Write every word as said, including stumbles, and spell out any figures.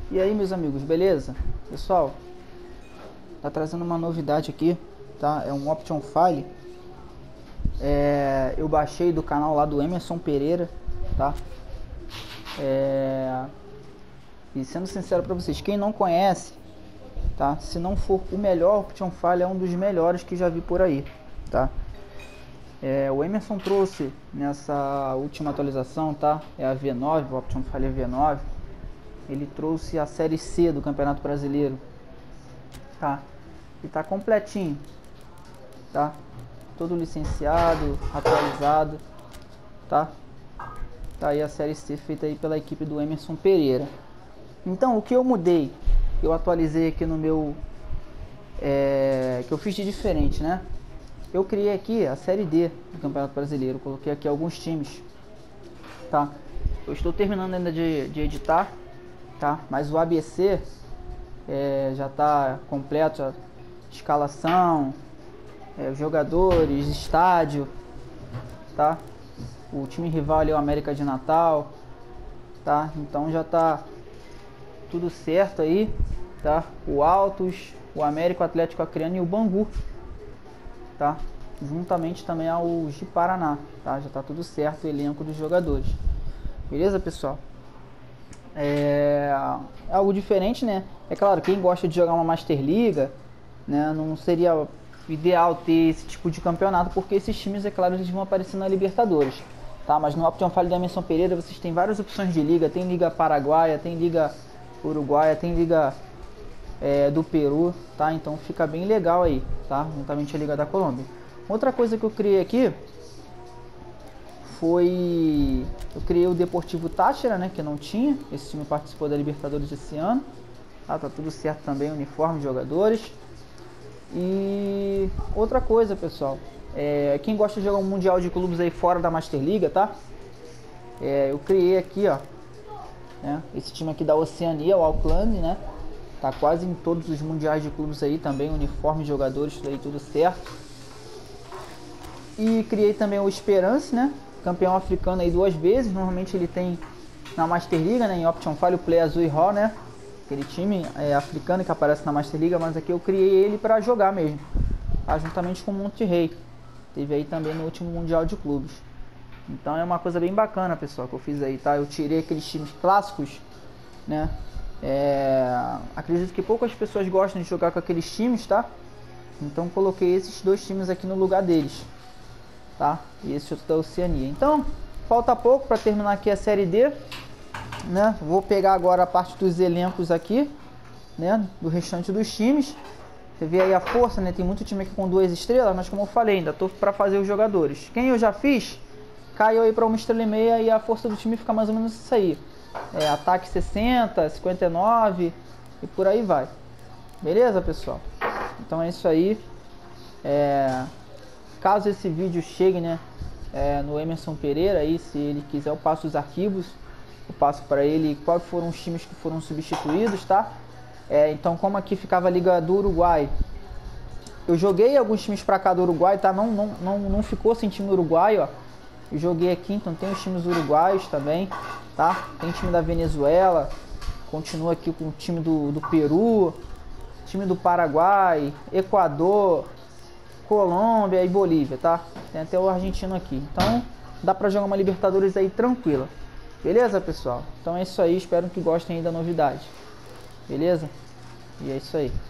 E aí, meus amigos, beleza? Pessoal, tá trazendo uma novidade aqui, tá? É um Option File. É, eu baixei do canal lá do Emerson Pereira, tá? É, e sendo sincero pra vocês, quem não conhece, tá? Se não for o melhor Option File, é um dos melhores que já vi por aí, tá? É, o Emerson trouxe nessa última atualização, tá? É a V nove, o Option File é V nove. Ele trouxe a série C do Campeonato Brasileiro, tá? E tá completinho, tá? Todo licenciado, atualizado, tá? Tá aí a série C feita aí pela equipe do Emerson Pereira. Então, o que eu mudei, eu atualizei aqui no meu, é, que eu fiz de diferente, né? Eu criei aqui a série D do Campeonato Brasileiro, coloquei aqui alguns times, tá? Eu estou terminando ainda de, de editar, tá? Mas o A B C é, já está completo, a escalação, é, jogadores, estádio, tá? O time rival ali é o América de Natal, tá? Então já tá tudo certo aí, tá? O Altos, o América, o Atlético Acreano e o Bangu, tá? Juntamente também ao de Paraná, tá? Já tá tudo certo o elenco dos jogadores. Beleza, pessoal? É algo diferente, né? É claro, quem gosta de jogar uma Master Liga, né, não seria ideal ter esse tipo de campeonato, porque esses times, é claro, eles vão aparecer na Libertadores, tá? Mas no Option File da Emerson Pereira vocês têm várias opções de liga, tem liga paraguaia, tem liga uruguaia, tem liga é, do Peru, tá? Então fica bem legal aí, tá? Juntamente a liga da Colômbia. Outra coisa que eu criei aqui foi... eu criei o Deportivo Táchira, né, que não tinha. Esse time participou da Libertadores esse ano. Ah, tá tudo certo também, uniforme de jogadores. E outra coisa, pessoal, é, quem gosta de jogar um mundial de clubes aí fora da Master Liga, tá? É, eu criei aqui, ó, né, esse time aqui da Oceania, o Auckland, né? Tá quase em todos os mundiais de clubes aí também, uniforme de jogadores, tudo aí tudo certo. E criei também o Esperance, né? Campeão africano aí duas vezes. Normalmente ele tem na Master Liga, né? Em Option File o Play Azul e Raw, né? Aquele time é, africano que aparece na Master Liga, mas aqui eu criei ele para jogar mesmo, tá? Juntamente com o Monterrey. Teve aí também no último Mundial de Clubes. Então é uma coisa bem bacana, pessoal, que eu fiz aí, tá? Eu tirei aqueles times clássicos, né? É... acredito que poucas pessoas gostam de jogar com aqueles times, tá? Então coloquei esses dois times aqui no lugar deles, tá? E esse outro da Oceania. Então, falta pouco para terminar aqui a série D, né? Vou pegar agora a parte dos elencos aqui, né? Do restante dos times. Você vê aí a força, né? Tem muito time aqui com duas estrelas, mas como eu falei, ainda tô para fazer os jogadores. Quem eu já fiz, caiu aí para uma estrela e meia e a força do time fica mais ou menos isso aí. É, ataque sessenta, cinquenta e nove e por aí vai. Beleza, pessoal? Então é isso aí. É... Caso esse vídeo chegue, né, é, no Emerson Pereira, aí, se ele quiser, eu passo os arquivos, eu passo para ele quais foram os times que foram substituídos, tá? É, então, como aqui ficava a Liga do Uruguai, eu joguei alguns times para cá do Uruguai, tá? Não, não, não, não ficou sem time uruguaio, ó. Eu joguei aqui, então tem os times uruguaios também, tá? Tem time da Venezuela, continua aqui com o time do, do Peru, time do Paraguai, Equador, Colômbia e Bolívia, tá? Tem até o argentino aqui. Então, dá pra jogar uma Libertadores aí tranquila. Beleza, pessoal? Então é isso aí. Espero que gostem aí da novidade. Beleza? E é isso aí.